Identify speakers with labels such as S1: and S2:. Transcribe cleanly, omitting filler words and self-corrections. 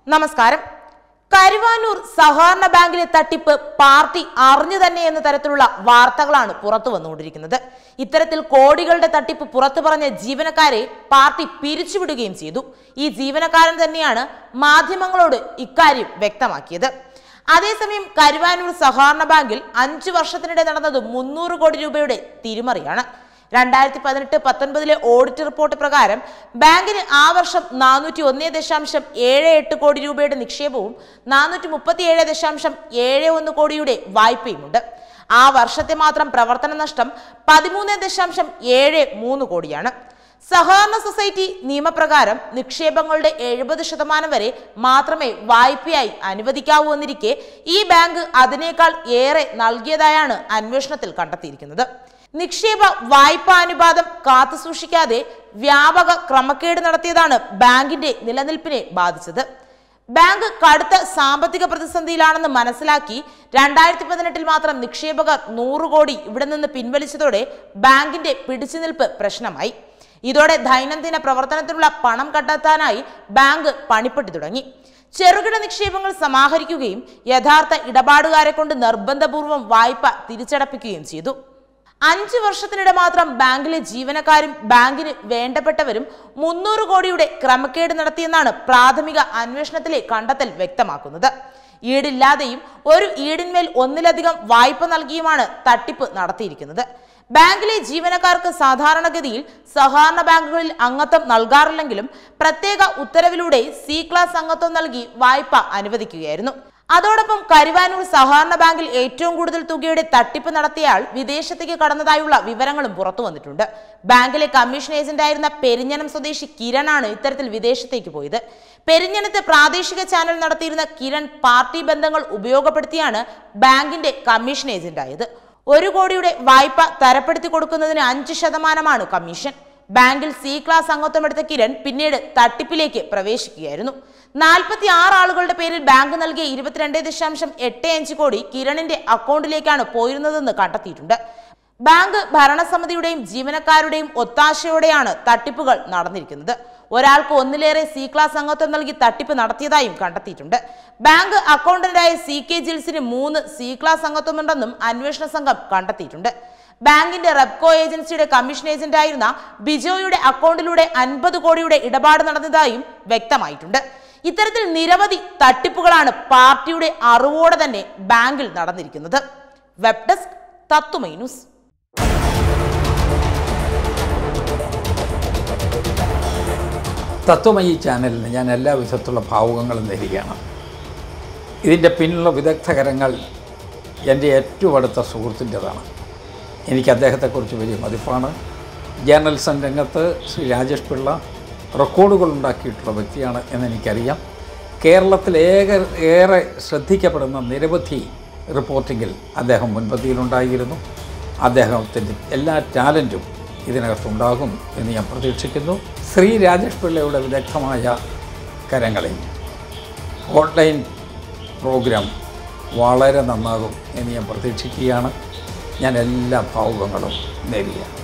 S1: നമസ്കാരം. കരുവാന്നൂർ സഹകരണ ബാങ്കിലെ തട്ടിപ്പ് പാർട്ടി അറിഞ്ഞു തന്നെ എന്ന തരത്തിലുള്ള വാർത്തകളാണ് പുറത്തു വന്നുകൊണ്ടിരിക്കുന്നത്. ഇത്തരത്തിൽ കോടികളുടെ തട്ടിപ്പ് പുറത്തു പറഞ്ഞ ജീവനക്കാരെ പാർട്ടി പിരിച്ചുവിടുകയും ചെയ്തു. ഈ ജീവനക്കാരൻ തന്നെയാണ് മാധ്യമങ്ങളോട് ഇക്കാര്യം വ്യക്തമാക്കിയത്. അതേസമയം കരുവാന്നൂർ സഹകരണ ബാങ്കിൽ 5 വർഷത്തിനിടെ നടന്നത് 300 കോടി രൂപയുടെ തിരിമറിയാണ്. 2018-19 ഓഡിറ്റ് റിപ്പോർട്ട് പ്രകാരം ബാങ്കിന് ആ വർഷം 401.78 കോടി രൂപയുടെ നിക്ഷേപവും 437.71 കോടിയുടെ വായ്പയുമുണ്ട്. ആ വർഷത്തെ മാത്രം പ്രവർത്തന നഷ്ടം 13.73 കോടിയാണ്. സഹകരണ സൊസൈറ്റി നിയമപ്രകാരം നിക്ഷേപങ്ങളുടെ 70% വരെ മാത്രമേ വായ്പയായി അനുവദിക്കാവൂ എന്നിരിക്കെ ഈ ബാങ്ക് അതിനേക്കാൾ ഏറെ നൽകിയതായാണ് അന്വേഷണത്തിൽ കണ്ടെത്തിയിരിക്കുന്നത്. നിക്ഷേപ വായ്പാ അനുപാതം കാത്തുസൂക്ഷിക്കാതെ വ്യാപക ക്രമക്കേട് നടത്തിയതാണ് ബാങ്കിന്റെ നിലനിൽപ്പിനെ ബാധിച്ചത്. ബാങ്ക് കടുത്ത സാമ്പത്തിക പ്രതിസന്ധിയിലാണെന്ന് മനസ്സിലാക്കി 2018 മാത്രം നിക്ഷേപകർ 100 കോടി ഇവിടെ നിന്ന് പിൻവലിച്ചതോടെ ബാങ്കിന്റെ പിടിച്ചുനിൽപ്പ് പ്രശ്നമായി. ഇതോടെ ദൈനംദിന പ്രവർത്തനത്തിനുള്ള പണം കണ്ടെത്താനായി ബാങ്ക് പണിപ്പെട്ടി തുടങ്ങി. ചെറുകിട നിക്ഷേപങ്ങൾ സമാഹരിക്കുകയും യഥാർത്ഥ ഇടപാടുകാരെ കൊണ്ട് നിർബന്ധപൂർവ്വം വായ്പ തിരിച്ചടപ്പിക്കുകയും ചെയ്തു. 5 വർഷത്തിനിടെ മാത്രം ബാങ്കിലെ ജീവനക്കാരും ബാങ്കിന് വേണ്ടപ്പെട്ടവരും 300 കോടിയുടെ ക്രമക്കേട് നടത്തിയെന്നാണ് പ്രാഥമിക അന്വേഷണത്തിലെ കണ്ടെത്തൽ വ്യക്തമാക്കുന്നത്. ഈടില്ലാതെയും ഒരു ഈടിന്മേൽ ഒന്നിലധികം വായ്പ നൽകിയുമാണ് തട്ടിപ്പ് നടത്തിയിരിക്കുന്നത്. ബാങ്കിലെ ജീവനക്കാർക്ക് സാധാരണഗതിയിൽ സഹകരണ ബാങ്കുകളിൽ അംഗത്വം നൽകാറില്ലെങ്കിലും പ്രത്യേക ഉത്തരവിലൂടെ C ക്ലാസ് അംഗത്വം നൽകി വായ്പ അനുവദിക്കുകയായിരുന്നു. അതോടൊപ്പം കരുവാന്നൂർ സഹകരണ ബാങ്കിൽ ഏറ്റവും കൂടുതൽ തുകയുടെ തട്ടിപ്പ് നടത്തിയയാൾ വിദേശത്തേക്ക് കടന്നതായുള്ള വിവരങ്ങളും പുറത്തു വന്നിട്ടുണ്ട്. ബാങ്കിലെ കമ്മീഷൻ ഏജന്റായിരുന്ന പെരിഞ്ഞനം സ്വദേശി കിരണാണ് ഇത്തരത്തിൽ വിദേശത്തേക്ക് പോയത്. പെരിഞ്ഞനത്ത് പ്രാദേശിക ചാനൽ നടത്തിയിരുന്ന കിരൺ പാർട്ടി ബന്ധങ്ങൾ ഉപയോഗപ്പെടുത്തിയാണ് ബാങ്കിന്റെ കമ്മീഷൻ ഏജന്റായത്. 1 കോടിയുടെ വായ്പ തരപ്പെടുത്തി കൊടുക്കുന്നതിന് 5% കമ്മീഷൻ. ബാങ്കിൽ C ക്ലാസ് അംഗത്വം എടുത്ത കിരൺ പിന്നീട് തട്ടിപ്പിലേക്ക് പ്രവേശിക്കുകയായിരുന്നു. 46 ആളുകളുടെ പേരിൽ ബാങ്ക് നൽകിയ 22.85 കോടി കിരണിന്റെ അക്കൗണ്ടിലേക്കാണ് പോയിരുന്നതെന്ന് കണ്ടെത്തിയിട്ടുണ്ട്. ബാങ്ക് ഭരണസമിതിയുടെയും ജീവനക്കാരുടെയും ഒത്താശയോടെയാണ് തട്ടിപ്പുകൾ നടന്നിരിക്കുന്നത്. ഒരാൾക്ക് ഒന്നിലേറെ C ക്ലാസ് അംഗത്വം നൽകി തട്ടിപ്പ് നടത്തിയതായും കണ്ടെത്തിയിട്ടുണ്ട്. ബാങ്ക് അക്കൗണ്ടന്റായ CK ജിൽസിന് 3 C ക്ലാസ് അംഗത്വമുണ്ടെന്നും അന്വേഷണ സംഘം കണ്ടെത്തിയിട്ടുണ്ട്. ബാങ്കിന്റെ റെപ്കോ ഏജൻസിയുടെ കമ്മീഷൻ ഏജന്റായിരുന്ന ബിജോയുടെ അക്കൗണ്ടിലൂടെ 50 കോടിയുടെ ഇടപാട് നടന്നതായും വ്യക്തമായിട്ടുണ്ട്. ഇത്തരത്തിൽ നിരവധി തട്ടിപ്പുകളാണ് പാർട്ടിയുടെ അറിവോടെ തന്നെ ബാങ്കിൽ നടന്നിരിക്കുന്നത്. Web desk Tathwamayi news.
S2: Tathwamayi ചാനലിന് ഞാൻ എല്ലാ വിധത്തിലുള്ള ഭാവുകങ്ങളും നേരുകയാണ്. ഇതിൻ്റെ പിന്നിലുള്ള വിദഗ്ധകരങ്ങൾ എൻ്റെ ഏറ്റവും അടുത്ത സുഹൃത്തിൻ്റെതാണ്. എനിക്ക് അദ്ദേഹത്തെക്കുറിച്ച് വലിയ മതിപ്പാണ്. ജേർണലിസം രംഗത്ത് ശ്രീ രാജേഷ് പിള്ള റെക്കോർഡുകൾ ഉണ്ടാക്കിയിട്ടുള്ള വ്യക്തിയാണ് എന്നെനിക്കറിയാം. കേരളത്തിൽ ഏറെ ശ്രദ്ധിക്കപ്പെടുന്ന നിരവധി റിപ്പോർട്ടിങ്ങിൽ അദ്ദേഹം മുൻപന്തിയിലുണ്ടായിരുന്നു. അദ്ദേഹത്തിൻ്റെ എല്ലാ ടാലൻറ്റും ഇതിനകത്തുണ്ടാകും എന്ന് ഞാൻ പ്രതീക്ഷിക്കുന്നു. ശ്രീ രാജേഷ് പിള്ളയുടെ വിദഗ്ധമായ കരങ്ങളിൽ ഓൺലൈൻ പ്രോഗ്രാം വളരെ നന്നാകും എന്ന് ഞാൻ പ്രതീക്ഷിക്കുകയാണ്. ഞാൻ എല്ലാ ഭാവുകങ്ങളും നേരുകയാണ്.